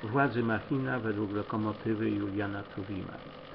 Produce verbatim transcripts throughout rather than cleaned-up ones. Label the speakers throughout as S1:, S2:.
S1: władzy machina według lokomotywy Juliana Tuwima.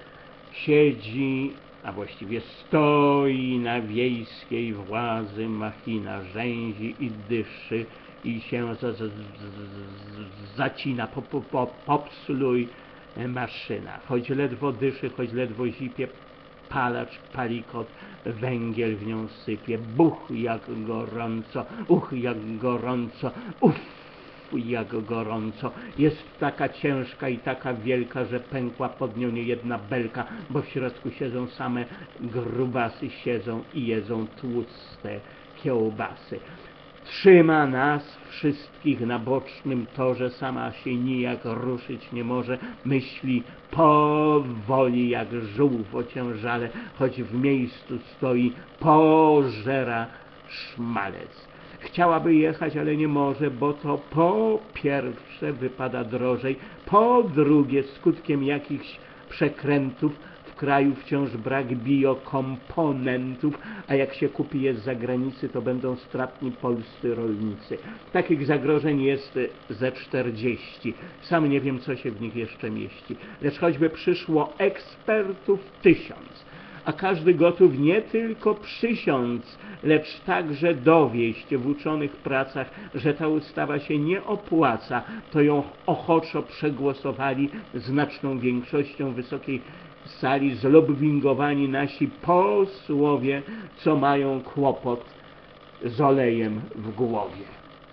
S1: Siedzi, a właściwie stoi na wiejskiej władzy machina, rzęzi i dyszy i się z, z, z, z, zacina, po, po, po, popsluj maszyna. Choć ledwo dyszy, choć ledwo zipie, palacz, palikot, węgiel w nią sypie. Buch, jak gorąco, uch, jak gorąco, uff, jak gorąco. Jest taka ciężka i taka wielka, że pękła pod nią niejedna belka, bo w środku siedzą same grubasy, siedzą i jedzą tłuste kiełbasy. Trzyma nas wszystkich na bocznym torze, sama się nijak ruszyć nie może, myśli powoli jak żółw ociężale, choć w miejscu stoi, pożera szmalec. Chciałaby jechać, ale nie może, bo to po pierwsze wypada drożej, po drugie skutkiem jakichś przekrętów w kraju wciąż brak biokomponentów, a jak się kupi je z zagranicy, to będą stratni polscy rolnicy. Takich zagrożeń jest ze czterdzieści. Sam nie wiem, co się w nich jeszcze mieści. Lecz choćby przyszło ekspertów tysiąc, a każdy gotów nie tylko przysiąc, lecz także dowieść w uczonych pracach, że ta ustawa się nie opłaca, to ją ochoczo przegłosowali znaczną większością wysokiej sali zlobbingowani nasi posłowie, co mają kłopot z olejem w głowie.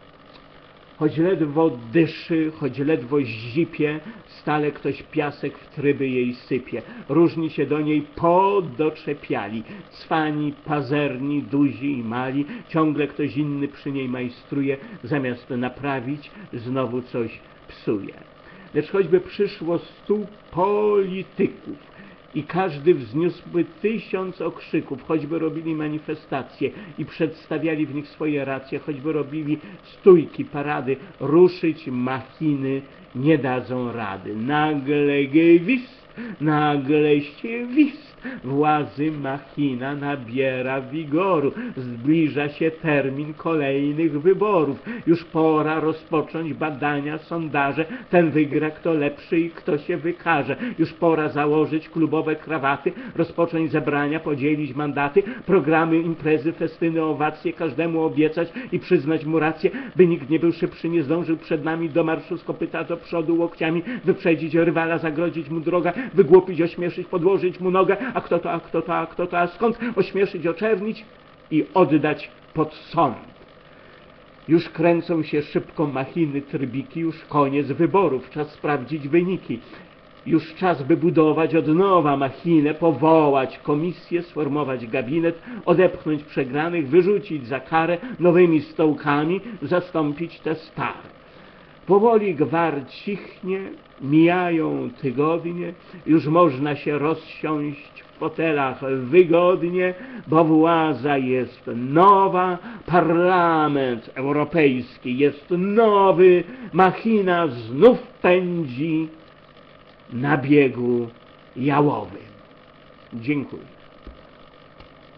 S1: Choć ledwo dyszy, choć ledwo zipie, stale ktoś piasek w tryby jej sypie. Różni się do niej podoczepiali, cwani, pazerni, duzi i mali. Ciągle ktoś inny przy niej majstruje, zamiast naprawić, znowu coś psuje. Lecz choćby przyszło stu polityków i każdy wzniósłby tysiąc okrzyków, choćby robili manifestacje i przedstawiali w nich swoje racje, choćby robili stójki, parady, ruszyć machiny nie dadzą rady. Nagle gwizd, nagle świst, władzy machina nabiera wigoru. Zbliża się termin kolejnych wyborów. Już pora rozpocząć badania, sondaże. Ten wygra, kto lepszy i kto się wykaże. Już pora założyć klubowe krawaty, rozpocząć zebrania, podzielić mandaty, programy, imprezy, festyny, owacje, każdemu obiecać i przyznać mu rację, by nikt nie był szybszy, nie zdążył przed nami do marszu z kopyta do przodu łokciami, wyprzedzić rywala, zagrodzić mu drogę, wygłupić, ośmieszyć, podłożyć mu nogę, a kto to, a kto to, a kto to, a skąd, ośmieszyć, oczernić i oddać pod sąd. Już kręcą się szybko machiny, trybiki, już koniec wyborów, czas sprawdzić wyniki. Już czas, by budować od nowa machinę, powołać komisję, sformować gabinet, odepchnąć przegranych, wyrzucić za karę, nowymi stołkami zastąpić te stare. Powoli gwar cichnie, mijają tygodnie, już można się rozsiąść w fotelach wygodnie, bo władza jest nowa, Parlament Europejski jest nowy, machina znów pędzi na biegu jałowym. Dziękuję.